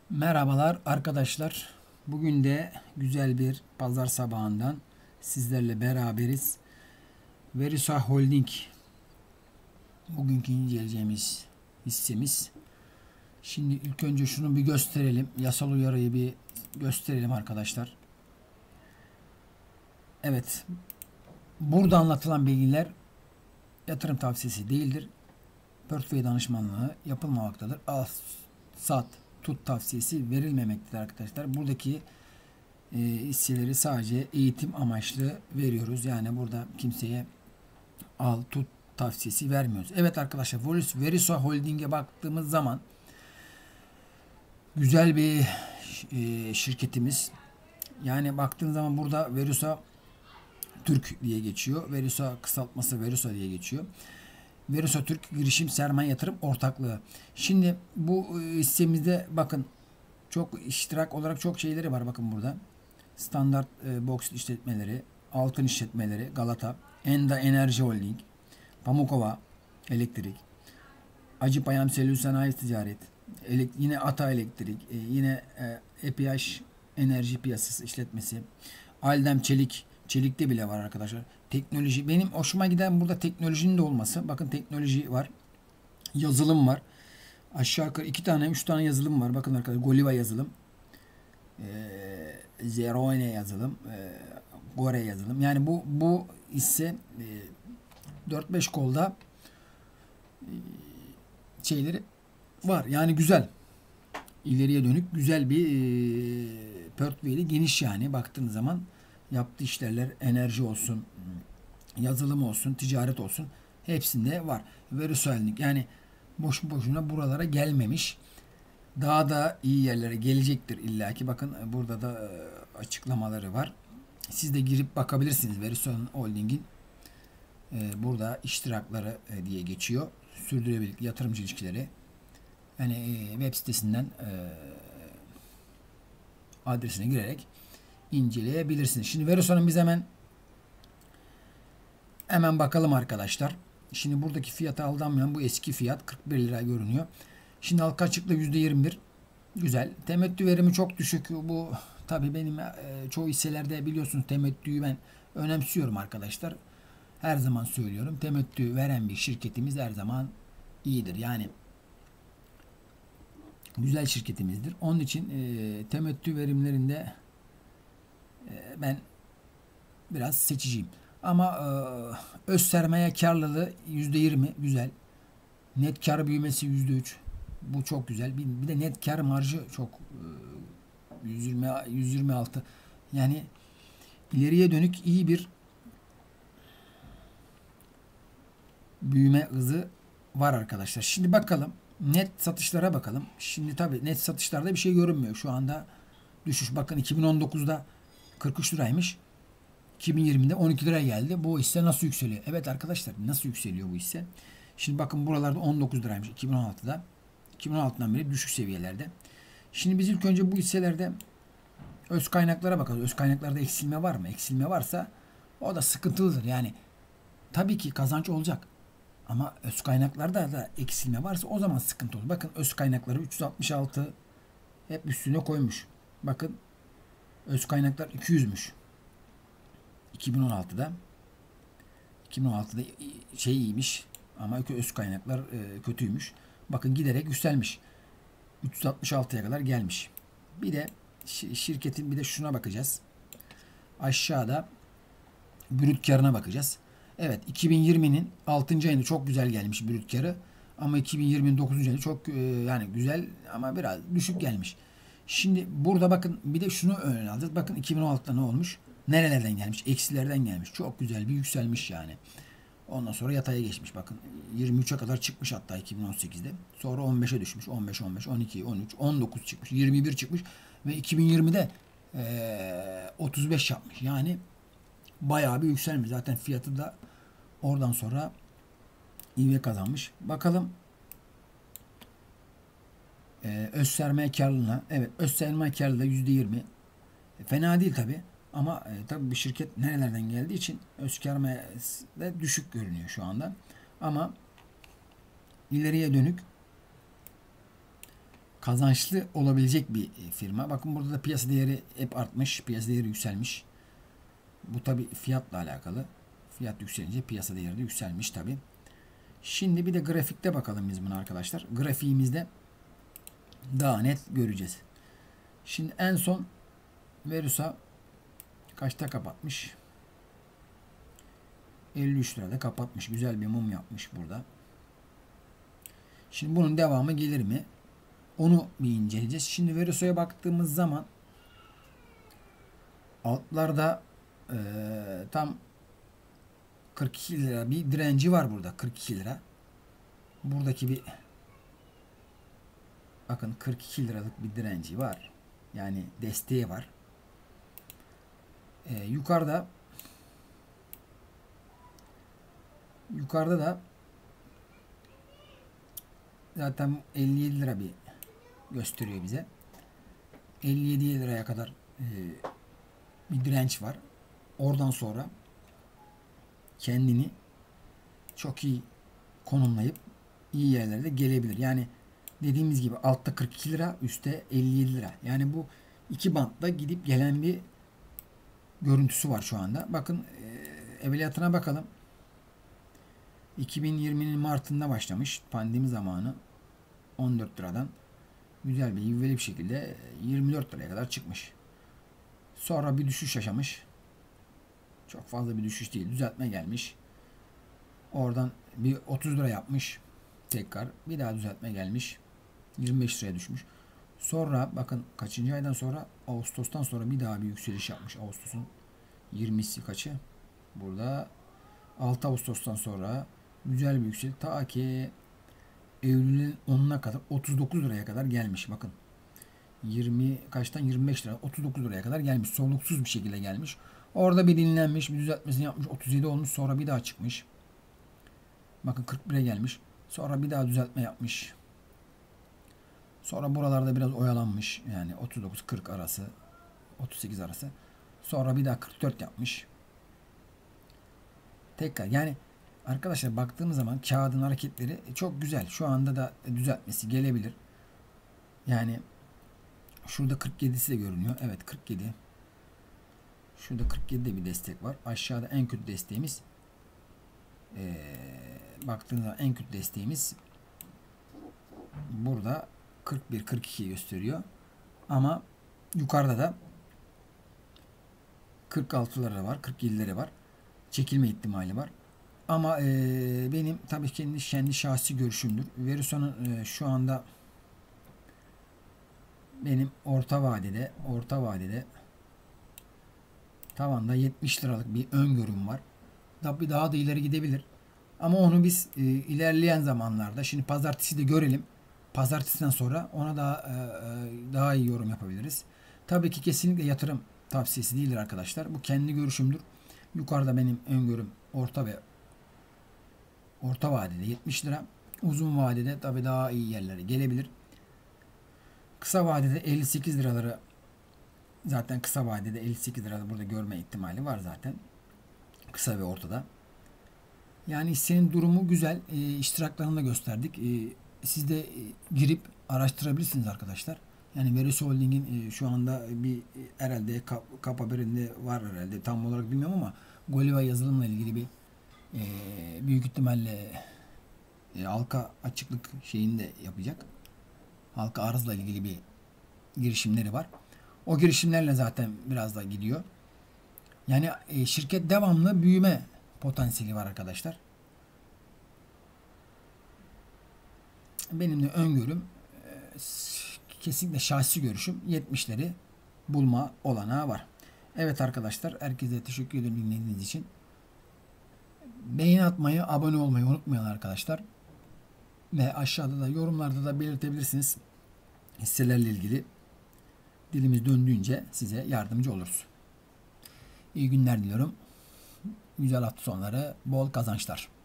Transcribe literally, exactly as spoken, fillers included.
Merhabalar arkadaşlar. Bugün de güzel bir pazar sabahından sizlerle beraberiz. Verisa Holding bugünkü inceleyeceğimiz hissemiz. Şimdi ilk önce şunu bir gösterelim. Yasal uyarıyı bir gösterelim arkadaşlar. Evet. Burada anlatılan bilgiler yatırım tavsiyesi değildir. Portföy danışmanlığı yapılmamaktadır. Al, sat, tut tavsiyesi verilmemektedir arkadaşlar. Buradaki e, hisseleri sadece eğitim amaçlı veriyoruz. Yani burada kimseye al tut tavsiyesi vermiyoruz. Evet arkadaşlar, Volus Verisa Holding'e baktığımız zaman güzel bir e, şirketimiz. Yani baktığın zaman burada Verisa Türk diye geçiyor. Verisa kısaltması Verisa diye geçiyor. Verisa Türk Girişim Sermaye Yatırım Ortaklığı. Şimdi bu hissemizde bakın çok iştirak olarak çok şeyleri var. Bakın burada. Standart e, boks işletmeleri, altın işletmeleri, Galata, Enda Enerji Holding, Pamukova Elektrik, Acıpayam Selül Sanayi Ticaret, elek, yine Ata Elektrik, e, yine e, E P H Enerji Piyasası işletmesi, Aldem Çelik, Çelik'te bile var arkadaşlar. Teknoloji, benim hoşuma giden burada teknolojinin de olması. Bakın teknoloji var, yazılım var. Aşağı yukarı iki tane, üç tane yazılım var. Bakın arkadaşlar, Goliva yazılım, e, Zerone yazılım, e, Gore yazılım. Yani bu bu ise e, dört beş kolda e, şeyleri var. Yani güzel. İleriye dönük güzel bir e, portföyü geniş yani baktığınız zaman yaptığı işlerler enerji olsun, yazılım olsun, ticaret olsun hepsinde var. Verisoelnik yani boş boşuna buralara gelmemiş. Daha da iyi yerlere gelecektir illaki. Bakın burada da e, açıklamaları var. Siz de girip bakabilirsiniz. Verisol Holding'in e, burada iştirakları e, diye geçiyor. Sürdürülebilirlik yatırımcı ilişkileri. Yani e, web sitesinden e, adresine girerek inceleyebilirsiniz. Şimdi Verisol'un biz hemen hemen bakalım arkadaşlar. Şimdi buradaki fiyata aldanmayan bu eski fiyat kırk bir lira görünüyor. Şimdi halka açıkla yüzde yirmi bir. Güzel. Temettü verimi çok düşük. Bu tabii benim e, çoğu hisselerde biliyorsunuz temettüyü ben önemsiyorum arkadaşlar. Her zaman söylüyorum. Temettü veren bir şirketimiz her zaman iyidir. Yani güzel şirketimizdir. Onun için e, temettü verimlerinde e, ben biraz seçiciyim. Ama e, öz sermaye karlılığı yüzde yirmi güzel. Net kar büyümesi yüzde üç. Bu çok güzel. Bir, bir de net kar marjı çok e, yüz yirmi yüz yirmi altı. Yani ileriye dönük iyi bir büyüme hızı var arkadaşlar. Şimdi bakalım. Net satışlara bakalım. Şimdi tabii net satışlarda bir şey görünmüyor. Şu anda düşüş. Bakın iki bin on dokuzda kırk üç liraymış. iki bin yirmide on iki liraya geldi. Bu hisse nasıl yükseliyor? Evet arkadaşlar, nasıl yükseliyor bu hisse? Şimdi bakın buralarda on dokuz liraymış iki bin on altıda. iki bin on altıdan beri düşük seviyelerde. Şimdi biz ilk önce bu hisselerde öz kaynaklara bakalım. Öz kaynaklarda eksilme var mı? Eksilme varsa o da sıkıntılıdır. Yani tabii ki kazanç olacak. Ama öz kaynaklarda da eksilme varsa o zaman sıkıntı olur. Bakın öz kaynakları üç yüz altmış altı hep üstüne koymuş. Bakın öz kaynaklar iki yüzmüş. iki bin on altıda iki bin on altıda şey iyiymiş ama öz kaynaklar e, kötüymüş. Bakın giderek yükselmiş. üç yüz altmış altıya kadar gelmiş. Bir de şirketin bir de şuna bakacağız. Aşağıda brüt karına bakacağız. Evet, iki bin yirminin altıncı ayında çok güzel gelmiş brüt karı. Ama iki bin yirminin dokuzuncu ayında çok e, yani güzel ama biraz düşük gelmiş. Şimdi burada bakın bir de şunu öne alacağız. Bakın iki bin on altıda ne olmuş? Nerelerden gelmiş? Eksilerden gelmiş. Çok güzel bir yükselmiş yani. Ondan sonra yataya geçmiş. Bakın yirmi üçe kadar çıkmış hatta iki bin on sekizde. Sonra on beşe düşmüş. on beş, on beş, on iki, on üç, on dokuz çıkmış. yirmi bir çıkmış. Ve iki bin yirmide ee, otuz beş yapmış. Yani bayağı bir yükselmiş. Zaten fiyatı da oradan sonra ivme kazanmış. Bakalım ee, öz sermaye karlılığına. Evet, öz sermaye karlılığı yüzde yirmi. E, fena değil tabi. Ama e, tabi bir şirket nerelerden geldiği için öz sermaye de düşük görünüyor şu anda. Ama ileriye dönük kazançlı olabilecek bir firma. Bakın burada da piyasa değeri hep artmış. Piyasa değeri yükselmiş. Bu tabi fiyatla alakalı. Fiyat yükselince piyasa değeri de yükselmiş tabi. Şimdi bir de grafikte bakalım biz buna arkadaşlar. Grafiğimizde daha net göreceğiz. Şimdi en son Verusa kaçta kapatmış? elli üç lirada kapatmış. Güzel bir mum yapmış burada. Şimdi bunun devamı gelir mi? Onu bir inceleyeceğiz. Şimdi Verusa'ya baktığımız zaman altlarda e, tam kırk iki lira bir direnci var burada. kırk iki lira. Buradaki bir bakın kırk iki liralık bir direnci var. Yani desteği var. E, yukarıda yukarıda da zaten elli yedi lira bir gösteriyor bize. elli yedi liraya kadar e, bir direnç var. Oradan sonra kendini çok iyi konumlayıp iyi yerlerde gelebilir. Yani dediğimiz gibi altta kırk iki lira, üstte elli yedi lira. Yani bu iki bantta gidip gelen bir görüntüsü var şu anda. Bakın e, evveliyatına bakalım. iki bin yirminin Mart'ında başlamış. Pandemi zamanı on dört liradan güzel bir ivmeli bir şekilde yirmi dört liraya kadar çıkmış. Sonra bir düşüş yaşamış. Çok fazla bir düşüş değil. Düzeltme gelmiş. Oradan bir otuz lira yapmış. Tekrar bir daha düzeltme gelmiş. yirmi beş liraya düşmüş. Sonra bakın kaçıncı aydan sonra, Ağustos'tan sonra bir daha bir yükseliş yapmış. Ağustos'un yirmisi kaçı? Burada altı Ağustos'tan sonra güzel bir yükseliş. Ta ki Eylül'ün onuna kadar otuz dokuz liraya kadar gelmiş. Bakın. yirmi kaçtan yirmi beş lira otuz dokuz liraya kadar gelmiş. Soluksuz bir şekilde gelmiş. Orada bir dinlenmiş, bir düzeltmesini yapmış. otuz yedi olmuş. Sonra bir daha çıkmış. Bakın kırk bire gelmiş. Sonra bir daha düzeltme yapmış. Sonra buralarda biraz oyalanmış. Yani otuz dokuz kırk arası, otuz sekiz arası. Sonra bir daha kırk dört yapmış. Tekrar yani arkadaşlar baktığımız zaman kağıdın hareketleri çok güzel. Şu anda da düzeltmesi gelebilir. Yani şurada kırk yedisi de görünüyor. Evet kırk yedi. Şurada kırk yedide bir destek var. Aşağıda en kötü desteğimiz ee, baktığınız zaman en kötü desteğimiz burada kırk bir kırk iki gösteriyor. Ama yukarıda da kırk altıları var. kırk yedileri var. Çekilme ihtimali var. Ama e, benim tabii kendi, kendi şahsi görüşümdür. Verusa'nın e, şu anda benim orta vadede orta vadede tavanda yetmiş liralık bir öngörüm var. Tabii daha da ileri gidebilir. Ama onu biz e, ilerleyen zamanlarda şimdi pazartesi de görelim. Pazartesiden sonra ona daha e, daha iyi yorum yapabiliriz. Tabii ki kesinlikle yatırım tavsiyesi değildir arkadaşlar. Bu kendi görüşümdür. Yukarıda benim öngörüm orta ve orta vadede yetmiş lira. Uzun vadede tabii daha iyi yerlere gelebilir. Kısa vadede elli sekiz liraları zaten kısa vadede elli sekiz lirada burada görme ihtimali var zaten. Kısa ve ortada. Yani hissenin durumu güzel. E, iştiraklarını da gösterdik. E, siz de e, girip araştırabilirsiniz arkadaşlar. Yani Verusa Holding'in e, şu anda bir e, herhalde kap, kap haberinde var herhalde. Tam olarak bilmiyorum ama Goliva yazılımla ilgili bir e, büyük ihtimalle e, halka açıklık şeyini de yapacak. Halka arzla ilgili bir girişimleri var. O girişimlerle zaten biraz da gidiyor. Yani e, şirket devamlı büyüme potansiyeli var arkadaşlar. Benim de öngörüm e, kesinlikle şahsi görüşüm yetmişleri bulma olanağı var. Evet arkadaşlar, herkese teşekkür ederim dinlediğiniz için. Beğeni atmayı, abone olmayı unutmayın arkadaşlar. Ve aşağıda da yorumlarda da belirtebilirsiniz. Hisselerle ilgili dilimiz döndüğünce size yardımcı oluruz. İyi günler diliyorum. Güzel hafta sonları, bol kazançlar.